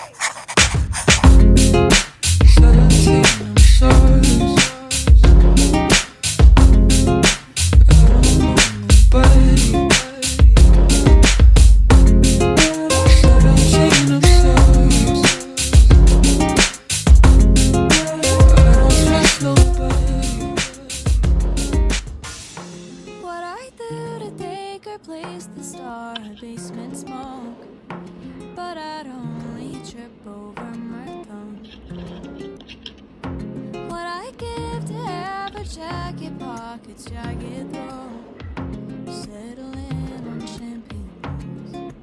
Jacket pockets, jagged throw, settling on champagne walls.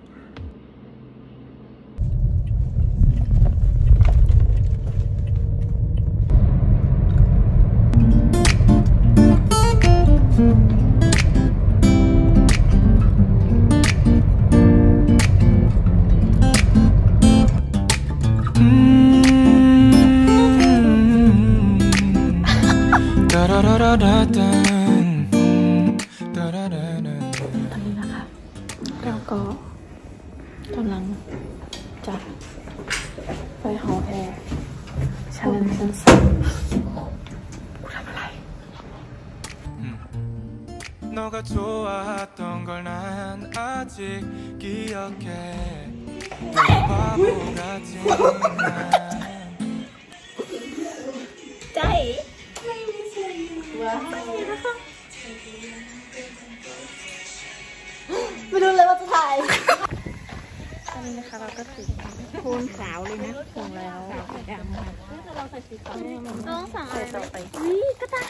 ตอนนี้นะคะเราก็กำลังจะไปหอแอร์ชั้น3กูทำอะไร 너가 좋아했던 걸 난 아직 기억해 바보 같진 난 ใจไม่รู้เลยว่าจะถ่ายตอนนี้นะคะเราก็ถึงโทนขาวเลยนะถึงแล้วสีดำค่ะเราใส่สีขาวต้องสั่งอะไรต่อไปกระต่าย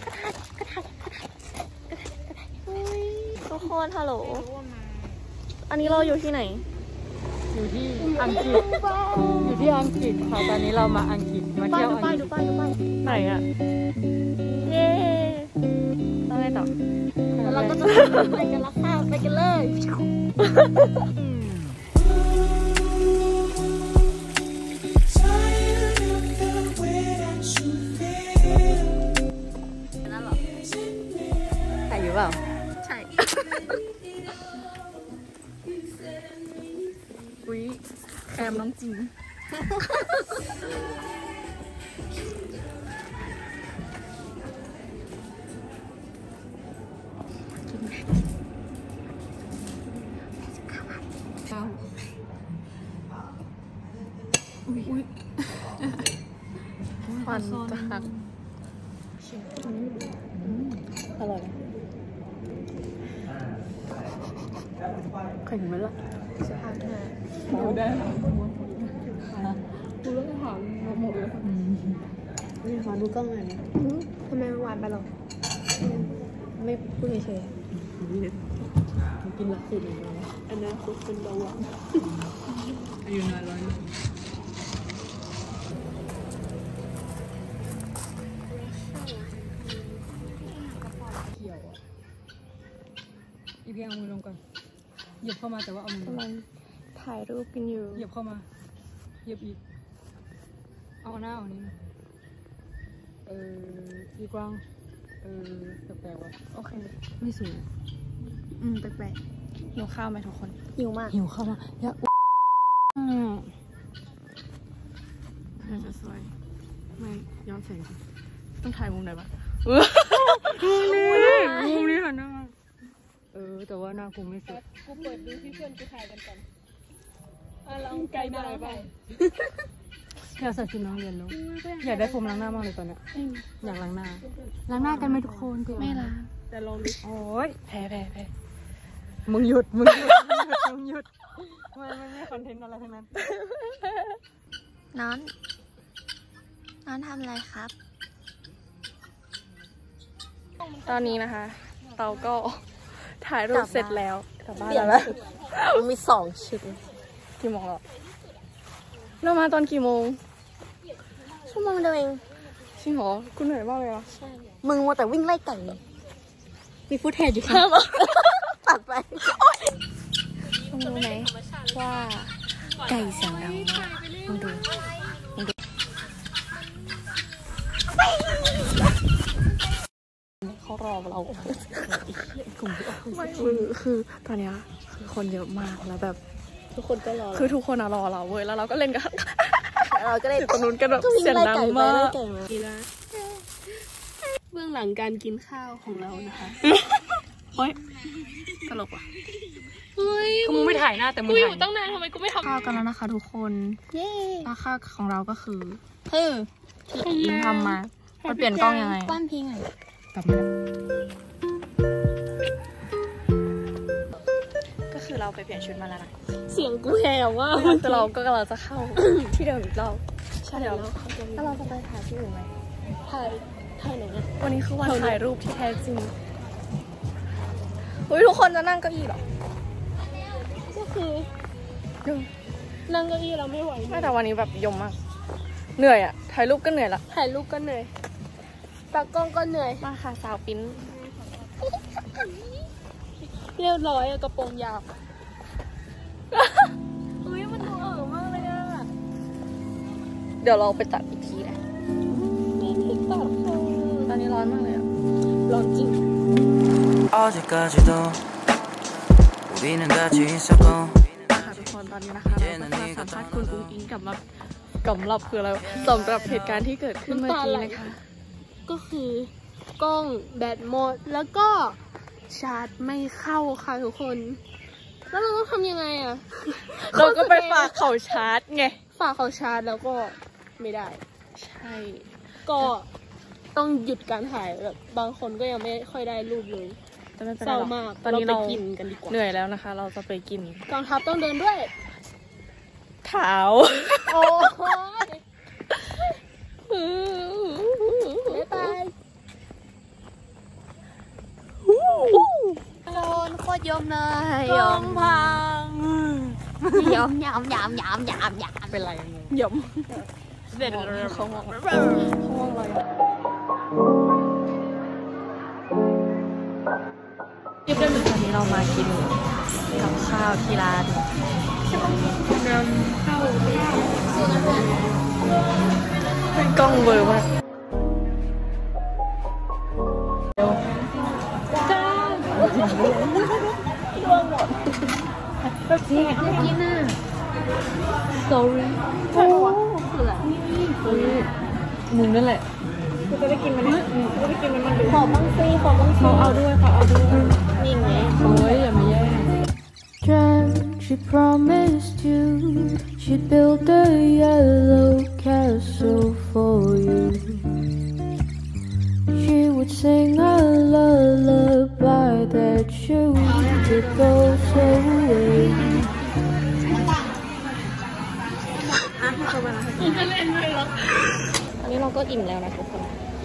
ทุกคนฮัลโหลอันนี้เราอยู่ที่ไหนอยู่ที่อังกฤษค่ะตอนนี้เรามาอังกฤษมาเที่ยวอังกฤษดูป้ายไหนอะเย้ต้องไงต่อเราก็จะไปกันละค่ะไปกันเลยถ่ายอยู่เปล่าใช่อุ้ยแคมน้องจริงอุ้ยฟันจะหักอร่อยเคยเห็นไหมล่ะดูได้ดูแล้วหางหมดเลยขอดูกล้องหน่อยนะทำไมมันหวานไปหรอไม่พูดเฉยกินละสิเลยอันนั้นคุกเป็นเบาหวานอายุน้อยร้อยเขียวอีพีเอามือลงก่อนเหยียบเข้ามาแต่ว่าเอามือกำลังถ่ายรูปกันอยู่เหยียบเข้ามาเหยียบอีกเอาหน้าเอานี้อีกว้างแปลกๆว่ะโอเคไม่สวยแปลกๆหิวข้าวไหมทุกคนหิวมากหิวข้าวมาอยากน่าจะสวยไม่ย้อนแสงต้องถ่ายมุมไหนบ้างมุมนี้ค่ะหน้าแต่ว่าหน้ากูไม่สวยกูเปิดดูที่เพื่อนกูถ่ายกันก่อนลองไกลได้ไปอยากใส่ชุดน้องเรียนลูกอยากได้โฟมล้างหน้ามากเลยตอนเนี้ยอยากล้างหน้ากันไหมทุกคนไม่ล้างแต่ลองดูโอ๊ยแพ้มึงหยุดไม่คอนเทนต์อะไรทั้งนั้นน้องทำอะไรครับตอนนี้นะคะเราก็ถ่ายรูปเสร็จแล้วกลับบ้านแล้วมี2 ชุดกี่โมงแล้วเรามาตอนกี่โมงชั่วโมงเดียวเองจริงเหรอคุณเหนื่อยมากเลยอ่ะใช่มึงว่าแต่วิ่งไล่ไก่มีฟุตเทจอยู่ค่ะตัดไปมึงรู้ไหมว่าไก่เสียงดังมากมึงดูเขารอเราไม่คือตอนนี้คือคนเยอะมากแล้วแบบทุกคนก็รอคือทุกคนรอเราเว้ยแล้วเราก็เล่นกันเราก็เล่นตรงนู้นกันแบบเสียงดังมากดีละเบื้องหลังการกินข้าวของเรานะคะเฮ้ยตลกว่ะเฮ้ยมึงไม่ถ่ายหน้าแต่มึงอยู่ตั้งนานทำไมกูไม่ทำข้าวกันแล้วนะคะทุกคนแล้วข้าวของเราก็คือที่อิงทำมามันเปลี่ยนกล้องยังไงปั้นพิงอ่ะกลับมาก็คือเราไปเปลี่ยนชุดมาแล้วนะเสียงกูแหวว่าแต่เราก็กำลังจะเข้าที่เดิมอีกรอบใช่แล้วแล้วเราจะไปถ่ายที่อื่นไหมถ่ายไหนอ่ะวันนี้คือวันถ่ายรูปที่แท้จริงทุกคนจะนั่งเก้าอี้หรอก็คือนั่งเก้าอี้เราไม่ไหวไม่แต่วันนี้แบบยมมากเหนื่อยอ่ะถ่ายรูปก็เหนื่อยละถ่ายรูปก็เหนื่อยตากล้องก็เหนื่อยมาค่ะสาวปิ้นเรียบร้อยกระโปรงยาวเฮ้ยมันดูมากเลยอ่ะเดี๋ยวเราไปตัดอีกทีนะมีที่ตัดตอนนี้ร้อนมากเลยอ่ะร้อนจริง어제까지도 우리는 같이 있었고ค่ะทุกคนตอนนี้นะคะเราก็จะสัมภาษณ์คุณอุ้งอิงกับคืออะไรสำหรับเหตุการณ์ที่เกิดขึ้นเมื่อกี้นะคะก็คือกล้องแบตหมดแล้วก็ชาร์จไม่เข้าค่ะทุกคนแล้วเราต้องทำยังไงอ่ะเราก็ไปฝากเขาชาร์จไงฝากเขาชาร์จแล้วก็ไม่ได้ใช่ก็ต้องหยุดการถ่ายแบบบางคนก็ยังไม่ค่อยได้รูปเลยเศร้ามากตอนนี้เราไปกินกันดีกว่าเหนื่อยแล้วนะคะเราจะไปกินกองทัพต้องเดินด้วยเท้าโอ้ยบ๊ายบายโดนโคตรยมเลยยมพังยมเป็นไรยมเด็ดเขามองอะไรวันนี้เรามากินกับข้าวที่ร้านเป็นกล้องเบอร์มากนี่กินน่ะ sorry มึงนั่นแหละกูจะได้กินมันเนี่ยกูจะได้กินมันขอบ้างสิเขาเอาด้วยนี่ไงโอ้ยอย่ามาแย่ง She promised you she'd build a yellow castle for you. She would sing a lullaby that you could go away. อันนี้เราก็อิ่มแล้วนะทุกคน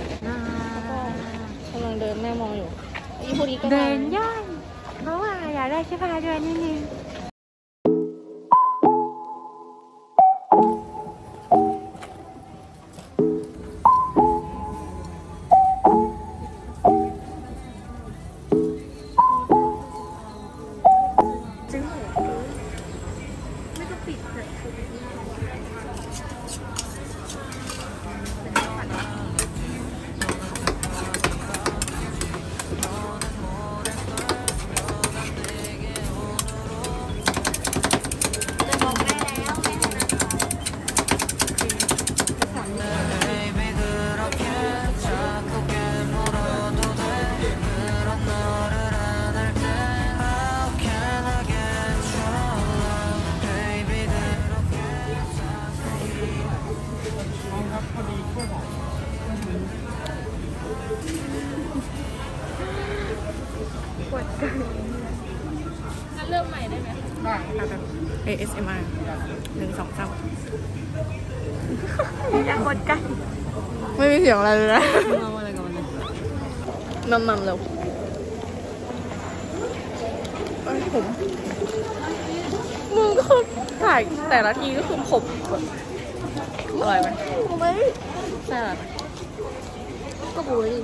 กำลังเดินแม่มองอยู่อีพวกนี้ก็เดินย่อยเพราะว่าอยากได้เสื้อผ้าด้วยนิดนึงงั้นเริ่มใหม่ได้ไหมได้แบบ ASMR 1 2 3อย่ากดกันไม่มีเสียงอะไรเลยนะเอาอะไรกับมันเลยมัมเร็วผมมึงก็ถ่ายแต่ละทีก็คือผมอร่อยไหมไม่ใช่หรอก็บูดิ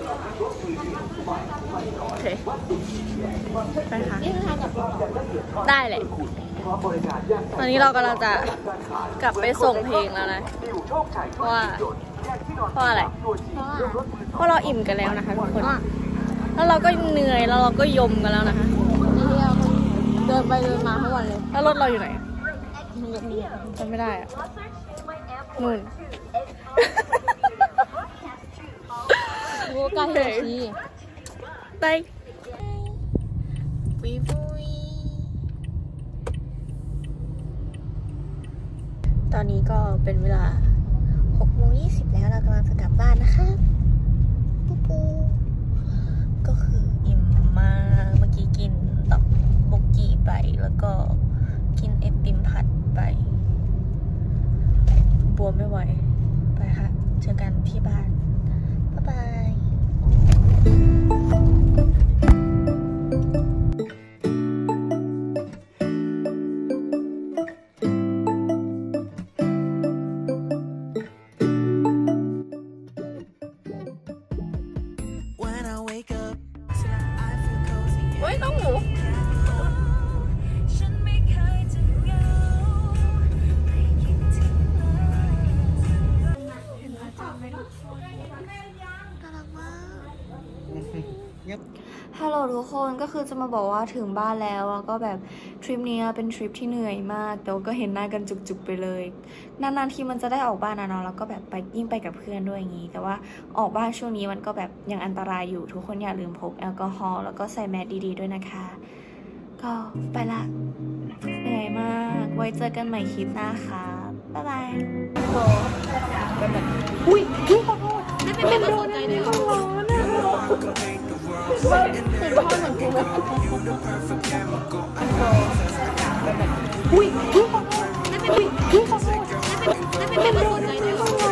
โอเคไปค่ะได้เลยตอนนี้เรากำลังจะกลับไปส่งเพลงแล้วนะเพราะอะไรเพราะเราอิ่มกันแล้วนะคะทุกคนแล้วเราก็เหนื่อยแล้วเราก็ยมกันแล้วนะคะเดินไปเดินมาทั้งวันเลยแล้วรถเราอยู่ไหนจำไม่ได้อะนู่นโอ้กายเฮชีไปปุยตอนนี้ก็เป็นเวลา 6:20 แล้วเรากำลังจะกลับบ้านนะคะปูก็คืออิ่มมากเมื่อกี้กินตอกบกกีไปแล้วก็กินไอติมผัดไปบวมไม่ไหวไปค่ะเจอกันที่บ้านบ๊ายบาย เฮ้ยน้องหมูฮัลโหลทุกคนก็คือจะมาบอกว่าถึงบ้านแล้วก็แบบทริปนี้เป็นทริปที่เหนื่อยมากแต่ก็เห็นหน้ากันจุกๆไปเลยนานๆทีมันจะได้ออกบ้านนะเนาะแล้วก็แบบไปยิ่งไปกับเพื่อนด้วยอย่างนี้แต่ว่าออกบ้านช่วงนี้มันก็แบบยังอันตรายอยู่ทุกคนอย่าลืมพกแอลกอฮอล์แล้วก็ใส่แมสดีๆด้วยนะคะก็ไปละเหนื่อยมากไว้เจอกันใหม่คลิปหน้าค่ะบ๊ายบายอุ้ยขอโทษไม่เป็นสนใจเลยเป็นพ่อเหมือนกูเลยอุ้ยขอโทษไม่เป็น